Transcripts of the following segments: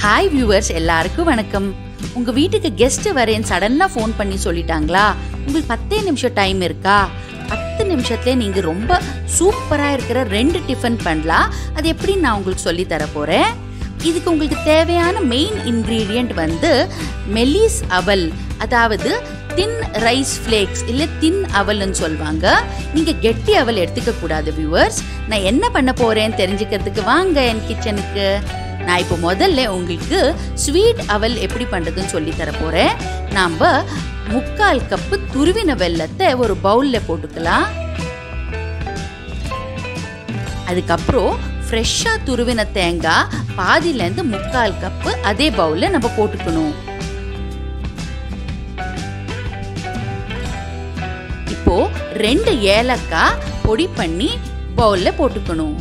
Hi viewers, எல்லாருக்கும் வணக்கம். உங்க வீட்டுக்கு கெஸ்ட் வரேன்னு சடனா ஃபோன் பண்ணி சொல்லிட்டாங்களா? உங்களுக்கு 10 நிமிஷம் டைம் இருக்கா? 10 நிமிஷத்துல நீங்க ரொம்ப சூப்பரா இருக்கிற 2 டிஃபன் பண்ணலாம். அது எப்படின்னு நான் உங்களுக்கு சொல்லி தர போறேன். இதுக்கு உங்களுக்கு தேவையான மெயின் இன்கிரீடியன்ட் வந்து மெலிஸ் அவல், அதாவது தின் ரைஸ் ஃப்ளேக்ஸ் இல்ல தின் அவல்னு சொல்லுவாங்க. நீங்க கெட்டி அவல் எடுத்துக்க கூடாது வியூவர்ஸ். நான் என்ன பண்ண போறேன்னு தெரிஞ்சுக்கிறதுக்கு வாங்க என் கிச்சனுக்கு. நான் இப்போ முதல்ல உங்களுக்கு ஸ்வீட் அவல் எப்படி பண்றதுன்னு சொல்லி தர போறேன். நாம 3/4 கப்பு துருவின வெல்லத்தை ஒரு பவுல்ல போட்டுக்கலாம். அதுக்கப்புறம் ஃப்ரெஷ்ஷா துருவின தேங்காய் பாதியிலேருந்து 3/4 கப்பு அதே பவுல்ல நம்ம போட்டுக்கணும். இப்போ 2 ஏலக்காய் பொடி பண்ணி பவுல்ல போட்டுக்கணும்.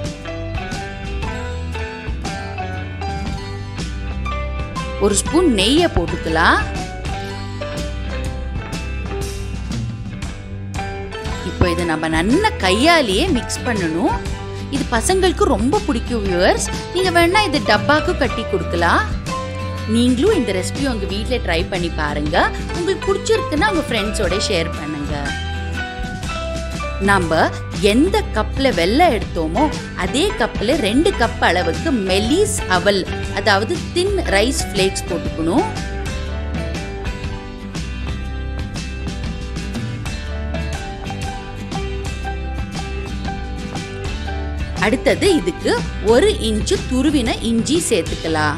ஒரு ஸ்பூன் நெய்யை போட்டுக்கலாம். இப்போ இதை நம்ம நல்லா கையாலேயே மிக்ஸ் பண்ணணும். இது பசங்களுக்கு ரொம்ப பிடிக்கும் வியூவர்ஸ். நீங்க வேணா இது டப்பாக்கு கட்டி கொடுக்கலாம். நீங்களும் இந்த ரெசிபி உங்க வீட்டில் ட்ரை பண்ணி பாருங்க. உங்களுக்கு பிடிச்சிருக்குன்னா உங்க ஃப்ரெண்ட்ஸோட ஷேர் பண்ணுங்க. நம்ம எந்த கப்ல வெல்லம் எடுத்தோமோ அதே கப்ல 2 கப் அளவுக்கு மெலிஸ் அவல், அதாவது தின் ரைஸ் ஃப்ளேக்ஸ் போட்டுக்கணும். அடுத்தது இதுக்கு 1 இன்ச்சு துருவின இஞ்சி சேர்த்துக்கலாம்.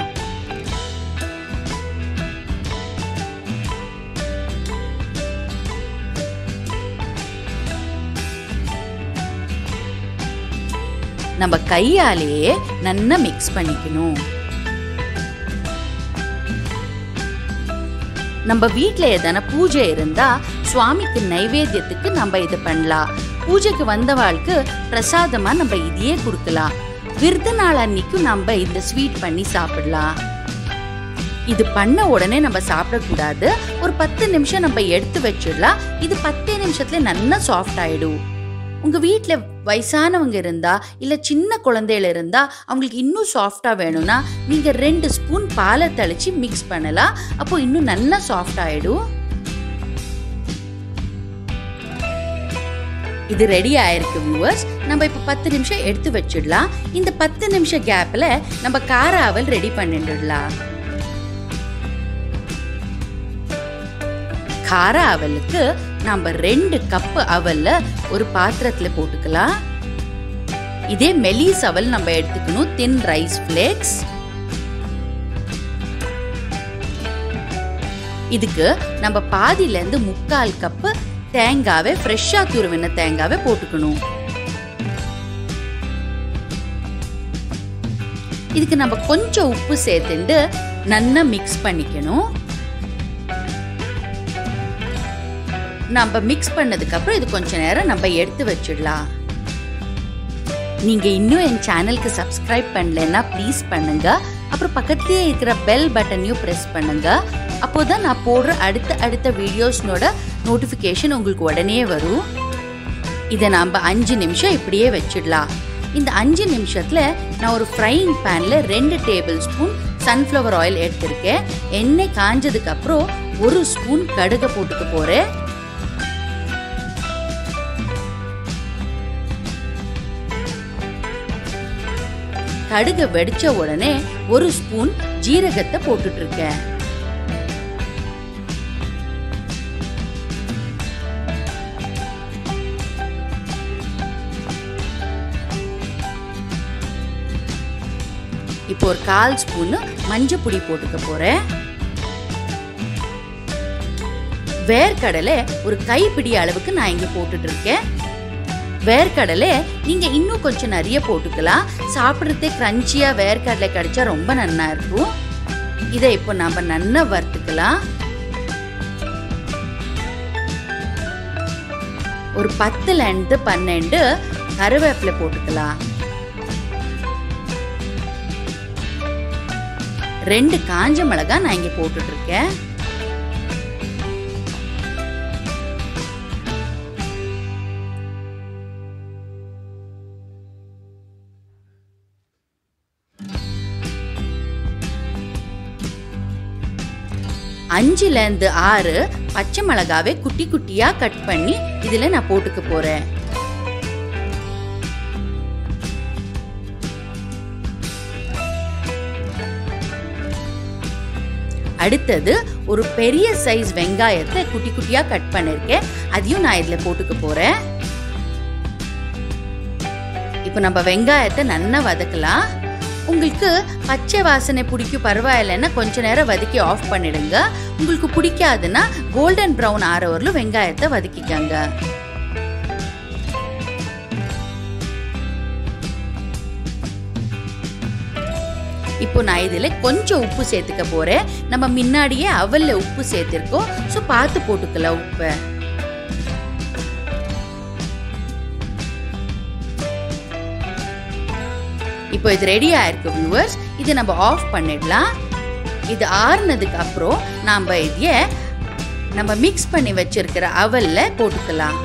நம்ம கையாலேயே நல்லா மிக்ஸ் பண்ணிக்கணும். நம்ம வீட்டில் எதனா பூஜை இருந்தா சுவாமிக்கு நைவேத்தியத்துக்கு நம்ம இது பண்ணலாம். பூஜைக்கு வந்தவாளுக்கு பிரசாதமா நம்ம இதையே கொடுக்கலாம். விருது நாள் அன்னைக்கும் நம்ம இந்த ஸ்வீட் பண்ணி சாப்பிடலாம். இது பண்ண உடனே நம்ம சாப்பிடக்கூடாது. ஒரு 10 நிமிஷம் நம்ம எடுத்து வச்சிடலாம். இது 10 நிமிஷத்துல நல்லா சாஃப்ட் ஆயிடும். உங்க வீட்டில் வயசானவங்க இருந்தா இல்ல சின்ன குழந்தைகள் இருந்தா அவங்களுக்கு இன்னும் சாஃப்டா வேணும்னா நீங்க 2 ஸ்பூன் பாலை தெளிச்சு மிக்ஸ் பண்ணலாம். அப்போ இன்னும் நல்லா சாஃப்ட் ஆயிடும். இது ரெடி ஆயிருக்கு வியூவர்ஸ். நம்ம இப்ப 10 நிமிஷம் எடுத்து வச்சிடலாம். இந்த 10 நிமிஷம் கேப்ல நம்ம கார அவல் ரெடி பண்ணிடலாம். கார அவலுக்கு நம்ம 2 கப் அவல்ல ஒரு பாத்திரத்துல போட்டுக்கலாம். இதே மெலிஸ் அவல் நம்ம எடுத்துக்கணும், தின் ரைஸ் ஃப்ளேக்ஸ். இதுக்கு நம்ம பாதியில இருந்து 3/4 கப் தேங்காவை, ஃப்ரெஷ்ஷா துருவின தேங்காவை போட்டுக்கணும். இதுக்கு நம்ம கொஞ்சம் உப்பு சேர்த்துட்டு நல்லா மிக்ஸ் பண்ணிக்கணும். நம்ம மிக்ஸ் பண்ணதுக்கு அப்புறம் இது கொஞ்ச நேரம் நம்ம எடுத்து வச்சிடலாம். நீங்க இன்னும் என் சேனலுக்கு சப்ஸ்கிரைப் பண்ணலன்னா ப்ளீஸ் பண்ணுங்க. அப்புறம் பக்கத்திலேயே இருக்கிற பெல் பட்டனையும் பிரஸ் பண்ணுங்க. அப்போதான் நான் போடுற அடுத்த வீடியோஸ்னோட நோட்டிஃபிகேஷன் உங்களுக்கு உடனே வரும். இதை நம்ம 5 நிமிஷம் இப்படியே வச்சிடலாம். இந்த 5 நிமிஷத்துல நான் ஒரு ஃப்ரைங் பேன்ல 2 டேபிள் ஸ்பூன் சன்ஃப்ளவர் ஆயில் எடுத்திருக்கேன். எண்ணெய் காஞ்சதுக்கு அப்புறம் 1 ஸ்பூன் கடுகு போட்டுக்க போறேன். கடுகு வெடிச்ச உடனே 1 ஸ்பூன் ஜீரகத்தை போட்டுட்டு இருக்கேன். இப்போ ஒரு 1/4 ஸ்பூன் மஞ்சள் பொடி போட்டுக்க போறேன். வேர்க்கடலை ஒரு கைப்பிடி அளவுக்கு நான் இங்க போட்டுட்டு இருக்கேன். வேர்க்கடலை நீங்க இன்னும் கொஞ்சம் நிறைய போட்டுக்கலாம். சாப்பிட்றதே கிரன்ச்சியா வேர்க்கடலை கிடைச்சா ரொம்ப நல்லா இருக்கும். இதை இப்போ நம்ம நல்லா வறுத்துக்கலாம். ஒரு 10ல இருந்து 12 கருவேப்பிலை போட்டுக்கலாம். 2 காஞ்ச மிளகாய் நான் இங்க போட்டுட்டு இருக்கேன். 5லேருந்து 6 பச்சை மிளகாவை குட்டி குட்டியா கட் பண்ணி இதுல நான் போட்டுக்க போறேன். அடுத்தது ஒரு பெரிய சைஸ் வெங்காயத்தை குட்டி குட்டியா கட் பண்ணிருக்கேன், அதையும் நான் இதுல போட்டுக்க போறேன். இப்போ நம்ம வெங்காயத்தை நல்லா வதக்கலாம். உங்களுக்கு பச்சை வாசனை பிடிக்கும் பரவாயில்லைன்னா கொஞ்ச நேரம் வதக்கி ஆஃப் பண்ணிடுங்க. உங்களுக்கு பிடிக்காதுன்னா கோல்டன் ப்ரௌன் ஆற வரலும் வெங்காயத்தை வதக்கிக்கங்க. இப்போ நான் இதுல கொஞ்சம் உப்பு சேர்த்துக்க போறேன். நம்ம முன்னாடியே அவல்ல உப்பு சேர்த்திருக்கோம், சோ பார்த்து போட்டுக்கலாம் உப்பு. இப்போ இது ரெடி ஆயிருக்கு வியூவர்ஸ். இது நம்ம ஆஃப் பண்ணிடலாம். இது ஆறுனதுக்கு அப்புறம் நாம இதைய நம்ம மிக்ஸ் பண்ணி வச்சிருக்கிற அவல்ல போட்டுக்கலாம்.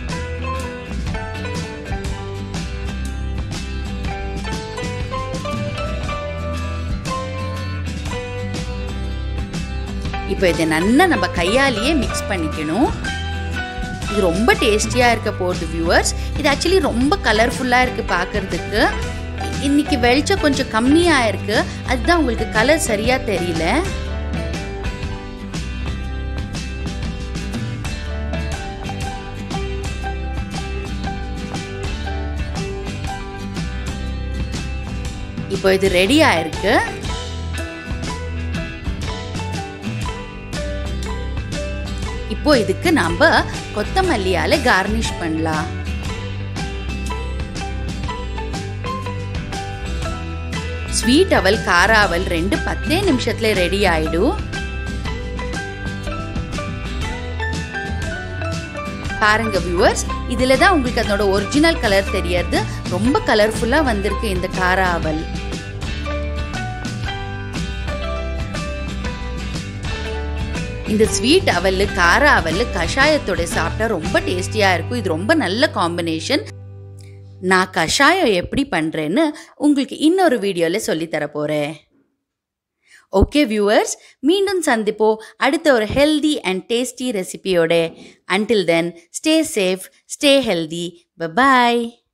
இப்போ இதை நல்லா நம்ம கையாலேயே மிக்ஸ் பண்ணிக்கணும். இது ரொம்ப டேஸ்டியா இருக்க போகுது வியூவர்ஸ். இது ஆக்சுவலி ரொம்ப கலர்ஃபுல்லா இருக்கு பார்க்கிறதுக்கு. இன்னைக்கு வெளிச்சம் கொஞ்சம் கம்மியா இருக்கு, அதுதான் உங்களுக்கு கலர் சரியா தெரியல. இப்போ இது ரெடி ஆயிருக்கு. இப்போ இதுக்கு நாம கொத்தமல்லியால கார்னிஷ் பண்ணலாம். ஸ்வீட் அவல் கார அவல் 10 நிமிஷத்துல ரெடி ஆயிடும். பாருங்க வியூவர்ஸ், இதுலதான் உங்களுக்கு அதோட ஒரிஜினல் கலர் தெரியாது. ரொம்ப கலர்ஃபுல்லா வந்திருக்கு இந்த கார அவல். இந்த ஸ்வீட் அவல் கார அவல் கஷாயத்தோட சாப்பிட்டா ரொம்ப டேஸ்டியா இருக்கும். இது ரொம்ப நல்ல காம்பினேஷன். நான் கஷாயம் எப்படி பண்றேன்னு உங்களுக்கு இன்னொரு வீடியோல சொல்லி தர போறேன். ஓகே வியூவர்ஸ், மீண்டும் சந்திப்போம் அடுத்த ஒரு ஹெல்தி அண்ட் டேஸ்டி ரெசிபியோட. Until then, stay safe, stay healthy. Bye bye.